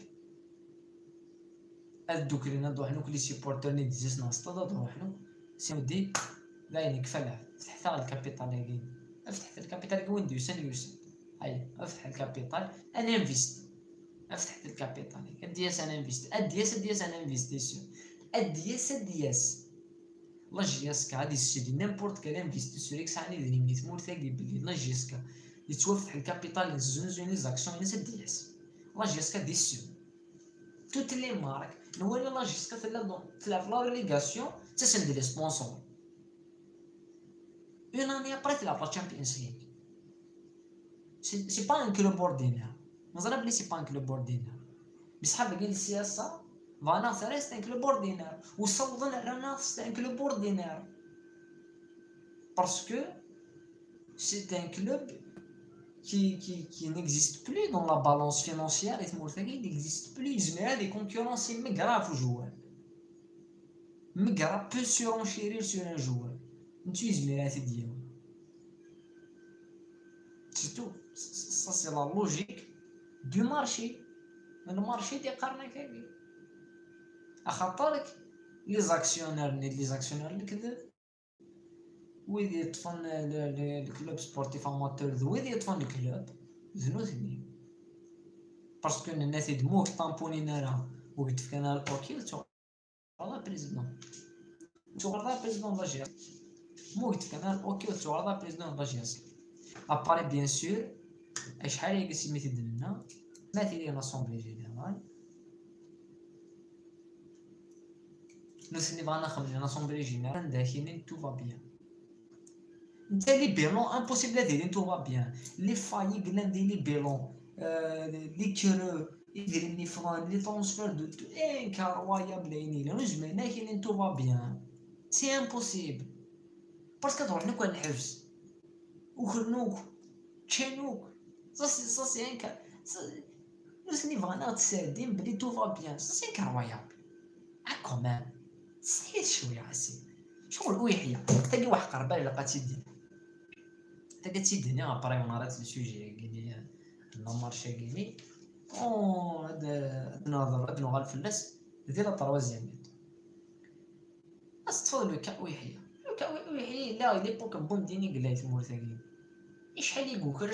ادوك لينا دوحنو كلي سيبورتر ني ديزيسنا سطادا دوحنو سيودي لاين كفلا فتح تاع الكابيتال كاين افتح الكابيتال وين يوسن هاي افتح الكابيتال انا انفيست افتح الكابيتال ادياس انا انفيست ادياس انا انفيستيسيون ادياس لا جياسكا غادي يسدي نيمبورط كال انفيستيسيون اكس عني دريمي تمور ثاقي بلي لا جياسكا يتوفح الكابيتال زون لي زاكسيون ناس ادياس لا جياسكا ديسيون توت لي مارك نولي لا جيسكا تلعب لا ريليغاسيون تسند لي سبونسور اون اني ابري تلعب لا تشامبيونز ليغ سي با ان كلوب اوردينير نظن بلي سي با ان كلوب اوردينير بصحاب قال السياسه فانا ثريست ان كلوب اوردينير وصوضن رانا ان كلوب اوردينير باسكو سي ان كلوب qui n'existe plus dans la balance financière et il n'existe plus mais des concurrences c'est grave au joueur grave peut surenchérir sur un joueur tu mais c'est dit c'est tout ça c'est la logique du marché le marché des قرنا كاين اخاطرك les actionnaires الكذا ويدي يطفن الكلوب سبورتيف اماتور ويدي يطفن الكلوب ذنوثني باسكو الناس يدموك طامبونينا راه وقت كان اوكي والله بريزيدون والله بريزيدون لا جيس وقت كان اوكي والله بريزيدون لا جيس اباري بيان سور شحال يقسم مثل لنا مثلا لاسومبلي جينيرال نسني بغانا نخرج لاسومبلي جينيرال داخلين تو فا بيان انت لي بيلون امبوسيبل ديرين تو فا بيان لي فاي كلاندي لي بيلون لي كرو يديرني فران لي ترونسفير دو انكرويابل عيني لا نجمعنا كاينين تو فا بيان سي امبوسيبل باسكو تروح نكون نحبس وخنوك تشينوك سي انك نسني فانا تسادين بلي تو فا بيان سي انكرويابل كومان سي شويه عسي شغل ويحيى تلقى واحد قربان لقات يدي تلقى تيدني ابري مرات السوجي كيني المارشي كيني او هذا نظر ادنو غالفلس دير لا تروازيام ميت استفضل لو كا ويحيى لا ليبوك بون ديني قلات مورثاكين شحال يقوكر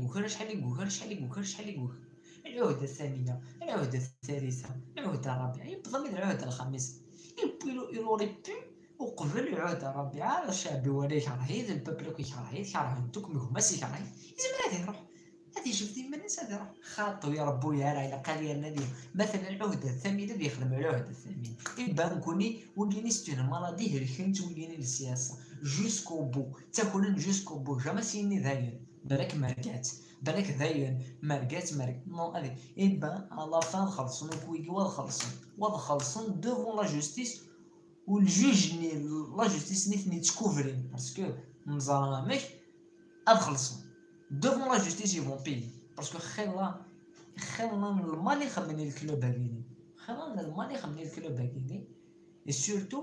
العهده الثانيه العهده الثالثه العهده الرابعه يبقى من العهده الخامسه يلوري بي وقبل العهده الرابعه الشعب ولي كراهيد البابلوك كراهيد انتوكم هما سي كراهيد زعما غادي يروح هادي شفتي من الناس غادي يروح خاطو يا ربو يا راه الا قال لنا اليوم مثلا العهده الثامنه بيخدم على العهده الثامنه يبان كوني وكيني ستون مالادي هركنت وكيني السياسه جوسكو بو تاكلن جوسكو بو جاما سيني ذاين بالك مرقات بالك ذاين مرقات نو هذه يبا على فان خلصون كويكي وخلصون دوفون لا جوستيس والجوج لا جوستيس نيت تكوفرين باسكو نزار ماك ادخلصون دوفون لا جوستيس يفون بي باسكو خيلا المال يخمن الكلوب هاكيني خيلا المال يخمن الكلوب هاكيني اي سورتو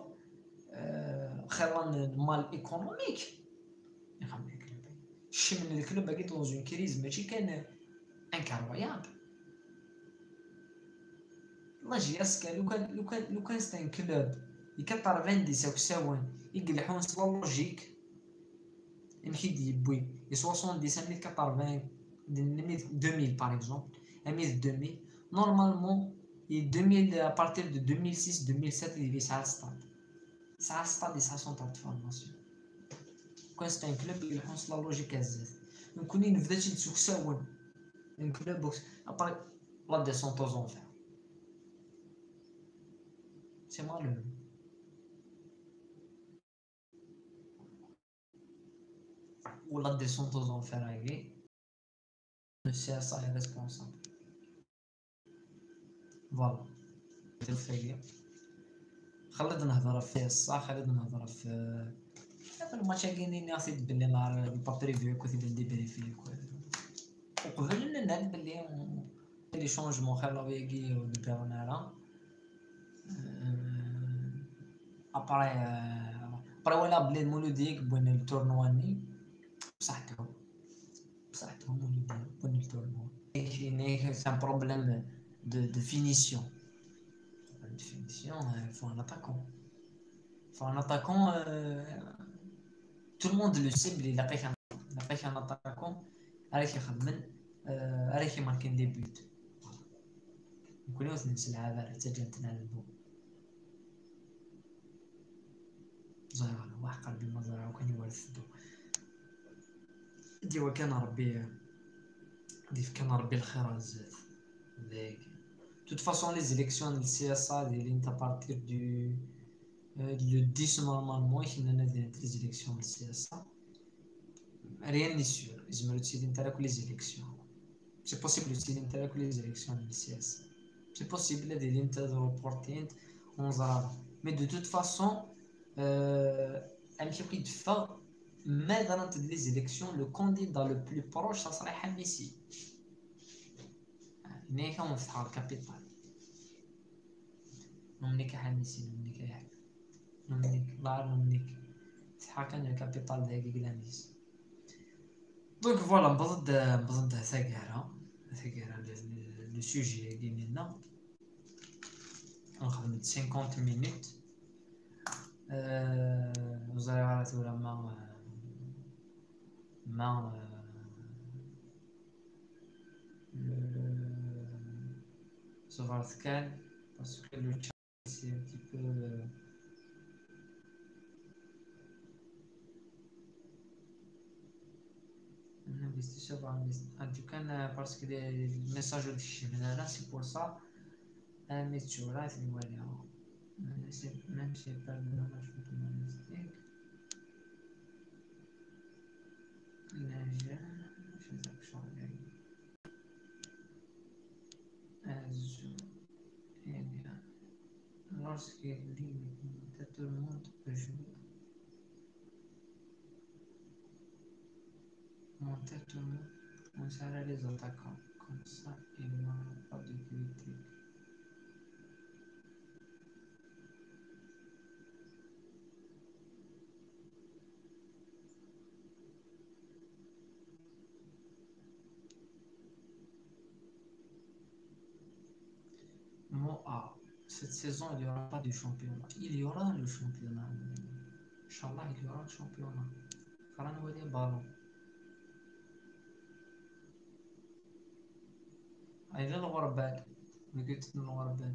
خيلا المال ايكونوميك يخمن الكلوب شمن الكلوب هاكي دون اون كريز ماشي كان انكرويابل الله جي اسكا لو كان ستان كلوب يكثر فاندي ساون يقلحون سلا لوجيك يمشي يبوي 70 ميل 80 2000 par exemple 2000 normalement 2000 à partir de 2006 2007 il يسعى ستاد يسعى سونتر دو فورماسيون كون ستان كلوب يلحون سلا لوجيك هزاز نكوني نبدا شي نسوق ساون ان كلوب ابري لا ديسونت aux enfers c'est malheureux ou la descente aux enfers هاكي le CSA est responsable فوالا فيا خلينا نهضر في الصح خلينا نهضر في الماتش كاينين ناس بلي مع البابري فيو كنت ندير بريفي وقبل نعرف بلي لي شونجمون خلاو يجي ودبرنا ابري ولا بلي المولوديك بون التورنواني بصحتهم بون التورنوا كاين سان بروبليم de finition. De finition, il faut un attaquant. Tout le monde le sait, il a fait un attaquant. عليك يماركين دي بوت نكونوا نسلعها على تجنتنا للبو زهر واحد قلبي ما زرع وكان يورث الدو ديما كان ربي الخير الزاد ذاك de toute façon les élections de CSA à partir du le 10 normalement il y a des élections de CSA rien n'est sûr ils me disent les élections c'est possible de les élections de CSA c'est possible de reporter on zara mais de toute façon un prix de fin mais dans les élections le candidat le plus proche ça sera Hamisi نيك مفتاح الكابيتال نمنيك حميسي نمنيك يحك نمنيك لا نمنيك فتحا كان الكابيتال داك كلانيس دونك فوالا نبضد ثقيرة لو سوجي ديالنا نخدم 50 مينوت وزريعات ولا ما Sovartkan parce que le chat c'est un petit peu un investisseur en tout cas parce que les messages de chez là c'est pour ça un métier là c'est voilà même si pas de management humanistique lorsqu'il est limité, tout le monde peut jouer. Monter tout le monde, on s'arrête les attaquants. Comme ça, il n'y aura pas de critique. Moi, cette saison, il n'y aura pas de championnat. Il y aura le championnat. Inch'Allah, il y aura le championnat. Farana Wadi Ballon. أين الغربال؟ لقيت الغربال.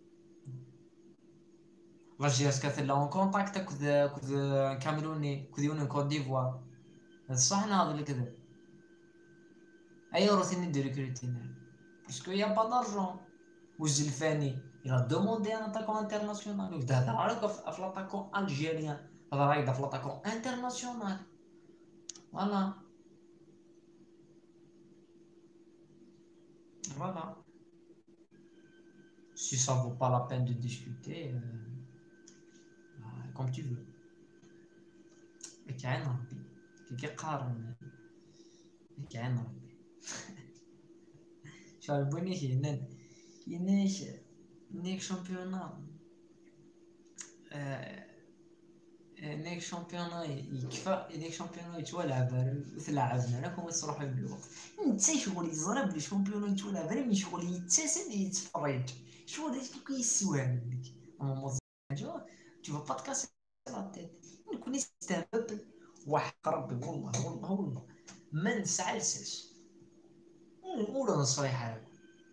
لاجياس كثر لهم كونتاكت كذا كاميروني كذا كوت ديفوار. هذا صح هذا اللي كذا. أيوة روتيني دي ريكروتينر. باسكو يا با دارجون. وزلفاني il a demandé un attaquant international donc هذا عارف في l'attaquant algérien هذا رايد في l'attaquant international. Voilà. Voilà. Si ça vaut pas la peine de discuter, comme tu veux. كاين ربي كي كيقارن كاين ربي شو عجبني كايناش نيك شامبيونا نيك شامبيونا يكفى نيك شامبيونا يتولعب وتلعبنا راكم تروحوا بالوقت انت شغل يزرب لي شامبيونا يتولعب مي شغل يتساسد يتفرج شغل كيسوى منك tu vas pas te casser la tête نكون استهبل وحق ربي والله ما نسعلسش ولا نصريحة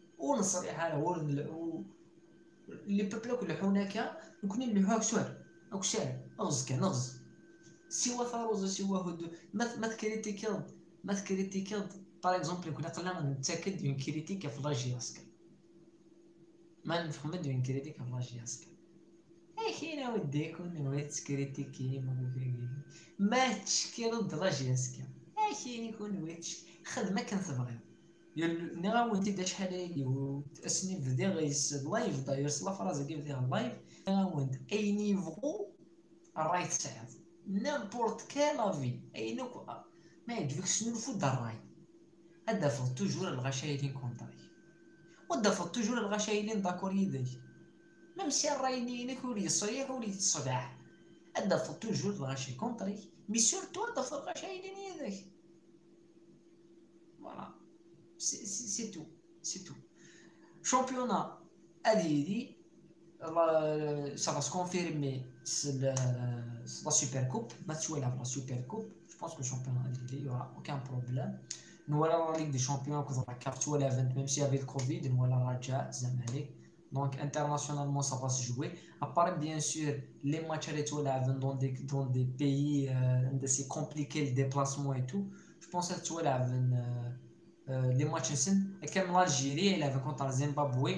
اللي ببلاك لحوناك نكون نلحوك سوار أو شارع أغز كان أغز سوا ثاروز سوا هدو ما تكريتيكيض باغ اكزومبل نكون قلنا نتاكد من كريتيكا في لاجي اسكا ما نفهم من كريتيكا في لاجي اسكا كاين ودي يكون نويت كريتيكي ما تشكيل لاجي اسكا كاين يكون نويت خدمه كنتبغي نغاو انت دا شحال هادي وتاسني في غيس لايف داير صلا فرازه كيف ديال اللايف نغاو انت اي نيفو الراي تساعد نيمبورت كالافي اي نوك ما يعجبكش شنو الفوت الراي هذا فوت توجور الغشايلين كونطري ودا فوت توجور الغشايلين داكور يدي ميم سي الراي نينك ولي صريح ولي تصدع هذا فوت توجور الغشاي كونطري مي سورتو هذا فوت الغشايلين يدك فوالا سي تو championnat Adidi, ça va se confirmer la Super Coupe. Mathieu est la Super Coupe. Je pense que le championnat Adidi, il n'y aura aucun problème. Nous allons la Ligue des Champions, même s'il y avait le Covid, nous allons la Raja, Zamalek. Donc internationalement, ça va se jouer. À part bien sûr les matchs dans des pays c'est compliqué le déplacement et tout. Je pense que les matchs comme l'Algérie, elle avait contre le Zimbabwe.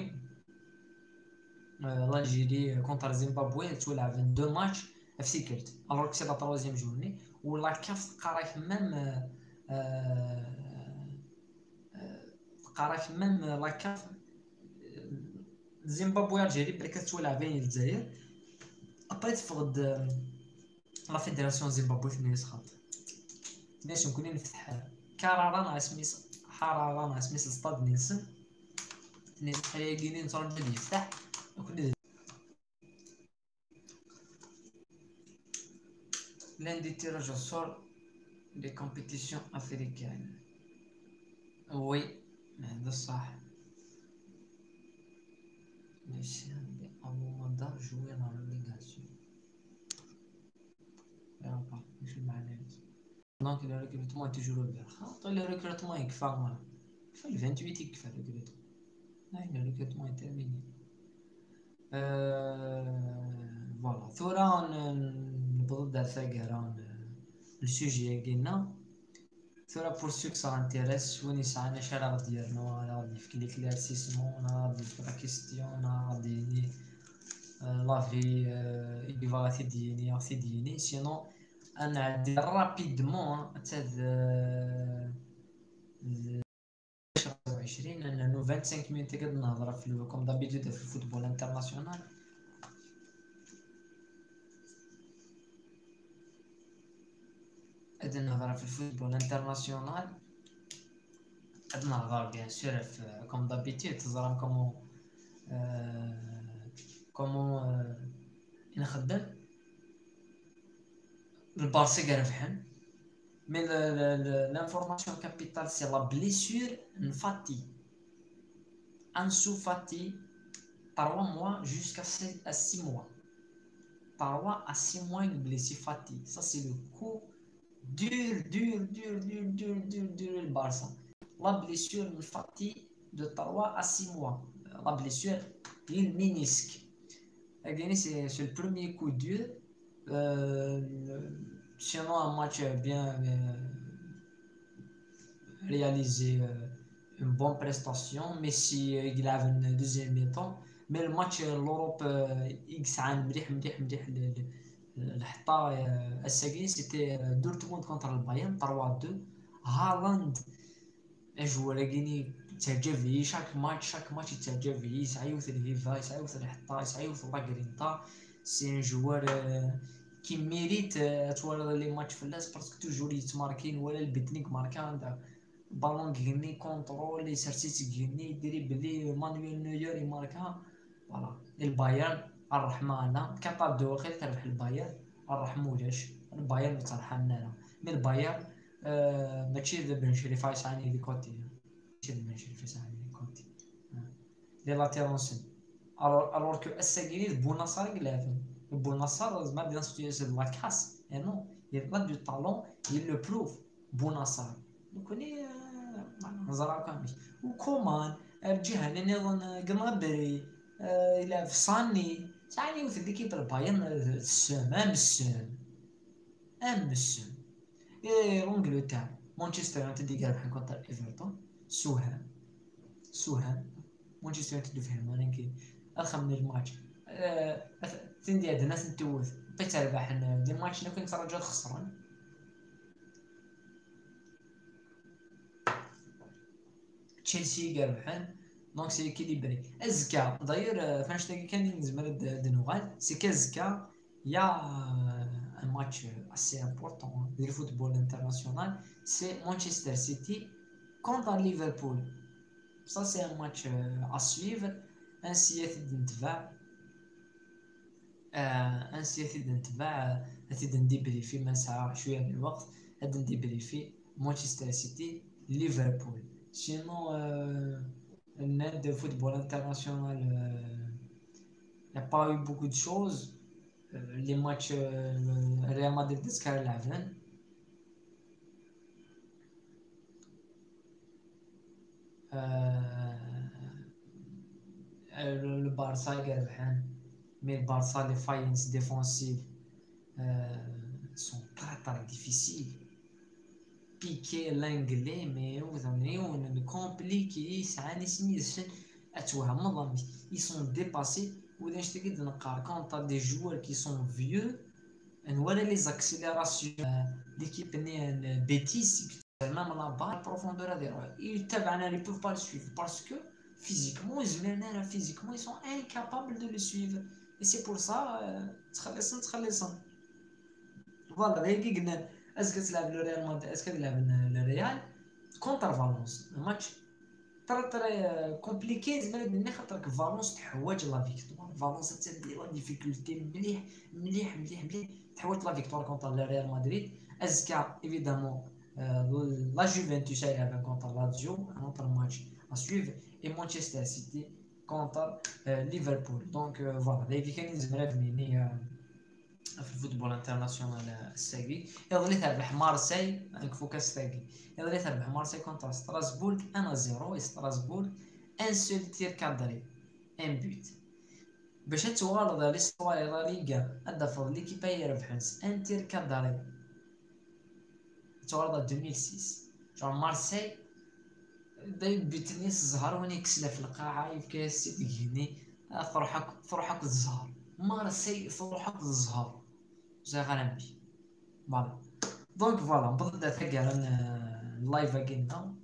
L'Algérie contre le Zimbabwe, elle avait 2 matchs. Alors que c'est la 3e journée. Ou la CAF, même la CAF, Zimbabwe, Algérie, بركة تولعبين الجزائر. Après, la fédération Zimbabwe في الخط. باش نكون نفتح كرارة مع سميس حرارة مع سميس ستاد نيلسون خلينا نتردد يفتح l'un des tirages au sort des compétitions africaines. Oui, هذا صح. ماشي عندي أوضاع جوي مع الليغاسيون. يابا ماشي معناه. Donc le recrutement est toujours ouvert. Le recrutement est fait. Le 28 il fait le recrutement. Le recrutement est terminé. Voilà. Thora on le sujet قلنا. Thora pour ceux que ça intéresse, وين يسعنا شرع ديالنا على في l'éclaircissement, على la question, على la vie إبغاثي ديني أختي ديني. Sinon أنا عندي رابيدمون حتى 20 لأنه 25 مينوت قد نهضر في كوم دابيتود في الفوتبول انترناسيونال. قد نهضر في الفوتبول انترناسيونال قد نهضر بيان سور كوم دابيتود تزرم كومون نخدم البارسا ربحن. Mais l'information capitale, c'est la blessure Fati. Ansu Fati, 3 mois jusqu'à 6 mois. 3 à 6 mois, une blessure Fati. Ça, c'est le coup dur, le Barça. La blessure Fati de 3 à 6 mois. La blessure, le ménisque. C'est le premier coup dur. Sinon, un match bien réalisé, une bonne prestation. Messi il a une deuxième mi-temps, mais le match l'Europe il s'est مليح الحطة الساكين سيتي دورتموند كونتر البايرن 3-2. هالاند جوار كيني تعجب فيه شاك ماتش يتعجب فيه، يسعيوث الفيفا، يسعيوث الحطة، يسعيوث لاكرينتا. سي ان جوار كي ميريت توالى لي ماتش فلاس باسكو توجور يتماركين، ولا البتنيك ماركا عندها بالون كيني كونترول اكسرسيس كيني دريبلي مانويل نوير يماركا. فوالا البايرن الرحمانه كان طاب دو غير تربح البايرن الرحمولاش البايرن ترحمنا. مي البايرن ماشي ذا بنشري فايس عني دي كوتي، ماشي ذا بنشري فايس عني دي كوتي لي لاتيرونسين. الور كو الساكيني بوناصر قلافن بوناصر زعما بيان سيتياسيون لا كاس نو يلا دو طالون يل لو بروف بوناصر كوني نزرع كامل. وكومان الجهه اللي نظن قنابري الى في صاني ثاني وث ليكيب البايرن السم ام السم لونجلتير مانشستر يونايتد يقرب حق كونتر ايفرتون سوهام مانشستر يونايتد فهم انا كي الخم من الماتش تندي هاد الناس نتوث بتربح دي ماتش كنت ترجع خسران. تشيلسي قربحان دونك سي كيليبري ازكا داير فاش تلاقي كان نزمر دنوغال سي كازكا يا ان ماتش اسي امبورطون ديال الفوتبول انترناسيونال سي مانشستر سيتي كونتر ليفربول. Ça c'est un match à suivre. ainsi نتبع نديبريفي ما ساعة شوية من الوقت هاد نديبريفي مانشستر سيتي ليفربول. سينو النادي de football international il n'y a pas eu beaucoup de choses. Les matchs Real Madrid تذكر لعبن البارسا يربحان. مي البارسا لي فاينس ديفونسيف سون تري ديفيسيل. بيكي لانجلي مي وثمنيون مي كومبليكي ساعاني سميسن اتوهم نظامي ils sont dépassés. وإذا نشتكي نقار كونتر دي جوار كي سون فيو ولا لي زاكسيليراسيون ليكيب ني بيتيس même la balle profondeur à des ils ne peuvent pas le suivre parce que physiquement ils sont incapables de le suivre et c'est pour ça تخلصن. فوالا هيك قلنا اسكو تلعب لو ريال مادريد اسكو تلعب الريال كونتر فالونس الماتش ترى كومبليكي زعما مني خاطرك فالونس تحواج لا فيكتوار. فالونس تدير لا ديفيكولتي مليح تحواج لا فيكتوار كونتر ريال مدريد. ازكا ايفيدامون لا جوفنتوس يلعب كونتر لاتزيو ان اوتر ماتش ا سويف اي مانشستر سيتي كونتر ليفربول. دونك فوالا هذه كاين زعما بنيني في الفوتبول انترناسيونال الساقي. يظل تربح مارسيل نكفو كاس ساقي يظل تربح مارسيل كونتر ستراسبورغ 1-0. ستراسبورغ ان سول تير كادري ان بوت باش توالد ليستوار لا ليغا هذا فضل ليكيبا يربحون ان تير كادري توالد 2006 جون مارسيل داي بيتنيس الزهر وين يكسله في القاعه يبكي سيدي هني فرحك الزهر مارسيل فرحك الزهر زي غنمشي فوالا. دونك فوالا نبدا كاع اللايف كايننا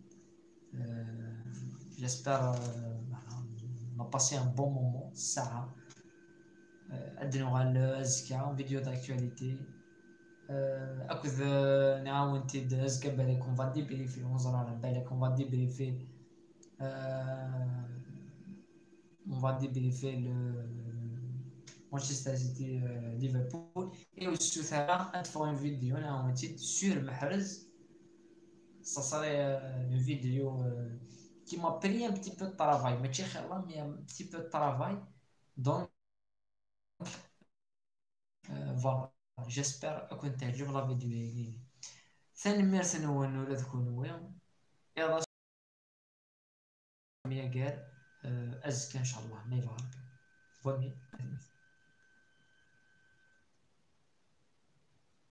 جيسبر ما باسي ان بون مومون ساعه عندنا غير ازكا فيديو داكتواليتي اكد نعاون تيد ازكا بالك اون فا ديبريفي ونزر على بالك اون فا ديبريفي اون فا ديبريفي مانشستر سيتي ليفربول et aussi faire une vidéo sur Mahrez. Ça serait une vidéo qui m'a pris un petit peu de travail mais un petit peu de travail donc voilà j'espère que تعجب la vidéo. ثاني ميرسي نونو لا تكونوا يلا ميا قال ازكى ان شاء الله ما يبغى بوني.